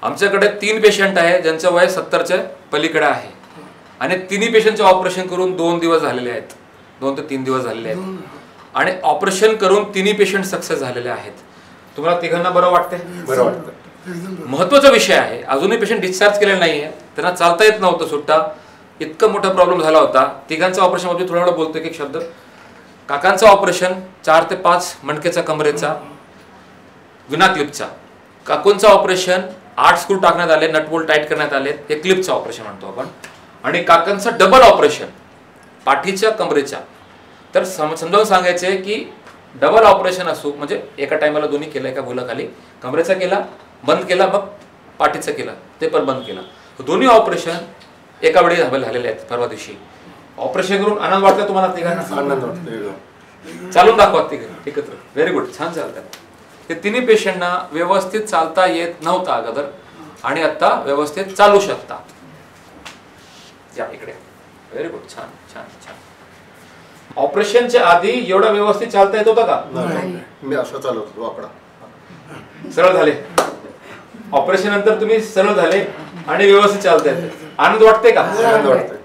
आमच्याकडे 3 पेशंट आहे ज्यांचं वय 70च्या पलीकडे आहे आणि तिन्ही पेशंटचे ऑपरेशन करून 2 दिवस झालेले आहेत, 2 ते 3 दिवस झालेले आहेत आणि ऑपरेशन करून तिन्ही पेशंट सक्सेस झालेले आहेत. तुम्हाला तिघांना बरं वाटतंय? बरं वाटतं. महत्वाचा विषय आहे, अजूनही पेशंट डिस्चार्ज केलेला नाहीये, त्यांना चालता येत नव्हतं सुट्टा, इतका मोठा प्रॉब्लेम झाला होता. तिघांचं ऑपरेशन मध्ये थोडा वेळ बोलतो एक शब्द. काकांचं ऑपरेशन 4 ते 5 मणकेचा कमरेचा विना क्लिपचा. काकूंचं ऑपरेशन 8 स्क्रू टाकण्यात आले, नटबोल्ट टाईट करण्यात आले, हे क्लिपचं ऑपरेशन म्हणतो आपण. आणि काकांचं डबल ऑपरेशन पाठीच्या कमरेच्या. तर समजावून सांगायचे की डबल ऑपरेशन असो म्हणजे एका टायमाला दोन्ही केलं, एका भुलाखाली कमरेचा केला, बंद केला, मग पाठीचा केला, ते पण बंद केला. दोन्ही ऑपरेशन एका वेळी झालेले आहेत. परवा दिवशी ऑपरेशन करून आनंद वाटतो तुम्हाला तिघांना? आनंद वाटतो. चालून दाखवा तिघं एकत्र. व्हेरी गुड, छान चालतात. हे तिन्ही पेशंटना व्यवस्थित चालता येत नव्हता अगोदर आणि आता व्यवस्थित चालू शकता. या इकडे. व्हेरी गुड, छान छान छान. ऑपरेशनच्या आधी एवढा व्यवस्थित चालता येत होता का? मी असं चालवत होतो वाकडा. सरळ झाले. ऑपरेशन नंतर तुम्ही सरळ झाले आणि व्यवस्थित चालता येते. आनंद वाटते का? आनंद वाटतोय.